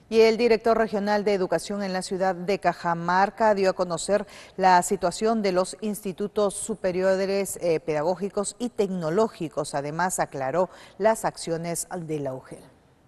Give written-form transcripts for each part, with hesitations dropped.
Y el director regional de educación en la ciudad de Cajamarca dio a conocer la situación de los institutos superiores pedagógicos y tecnológicos. Además, aclaró las acciones de la UGEL.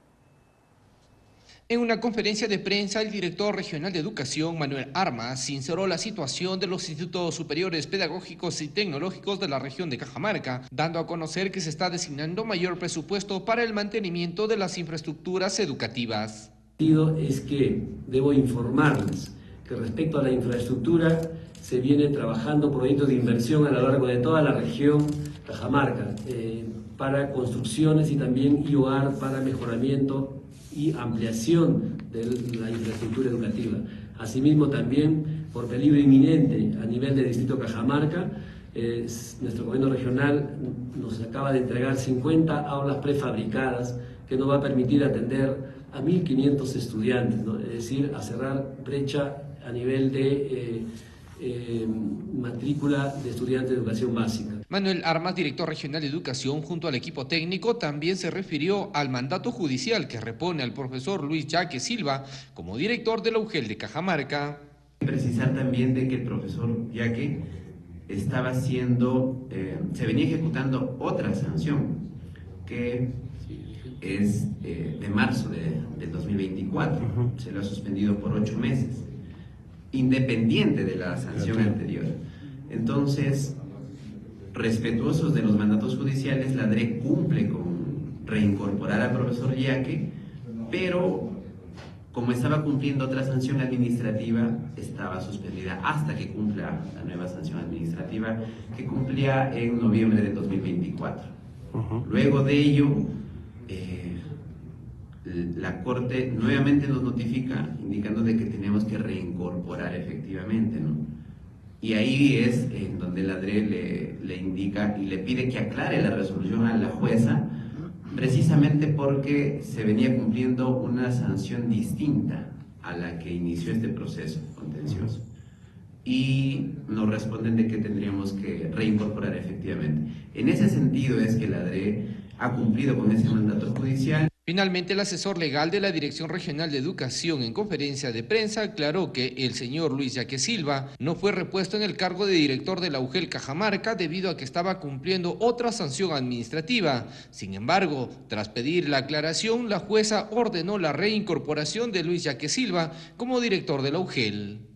En una conferencia de prensa, el director regional de educación, Manuel Armas, sinceró la situación de los institutos superiores pedagógicos y tecnológicos de la región de Cajamarca, dando a conocer que se está designando mayor presupuesto para el mantenimiento de las infraestructuras educativas. Es que debo informarles que respecto a la infraestructura se viene trabajando proyectos de inversión a lo largo de toda la región Cajamarca para construcciones y también IOAR para mejoramiento y ampliación de la infraestructura educativa. Asimismo, también por peligro inminente a nivel del distrito Cajamarca, nuestro gobierno regional nos acaba de entregar 50 aulas prefabricadas que nos va a permitir atender a 1.500 estudiantes, ¿no? Es decir, a cerrar brecha a nivel de matrícula de estudiantes de educación básica. Manuel Armas, director regional de educación, junto al equipo técnico, también se refirió al mandato judicial que repone al profesor Luis Yaque Silva como director de la UGEL de Cajamarca. Precisar también de que el profesor Yaque estaba se venía ejecutando otra sanción que es de marzo del 2024, se lo ha suspendido por 8 meses, independiente de la sanción anterior. Entonces, respetuosos de los mandatos judiciales, la DRE cumple con reincorporar al profesor Yaque, pero como estaba cumpliendo otra sanción administrativa, estaba suspendida hasta que cumpla la nueva sanción administrativa que cumplía en noviembre de 2024. Luego de ello, la Corte nuevamente nos notifica indicando de que tenemos que reincorporar efectivamente, ¿no? Y ahí es en donde la DRE le indica y le pide que aclare la resolución a la jueza, precisamente porque se venía cumpliendo una sanción distinta a la que inició este proceso contencioso. Y nos responden de que tendríamos que reincorporar efectivamente. En ese sentido es que la DRE ha cumplido con ese mandato judicial. Finalmente, el asesor legal de la Dirección Regional de Educación en conferencia de prensa aclaró que el señor Luis Yaque Silva no fue repuesto en el cargo de director de la UGEL Cajamarca debido a que estaba cumpliendo otra sanción administrativa. Sin embargo, tras pedir la aclaración, la jueza ordenó la reincorporación de Luis Yaque Silva como director de la UGEL.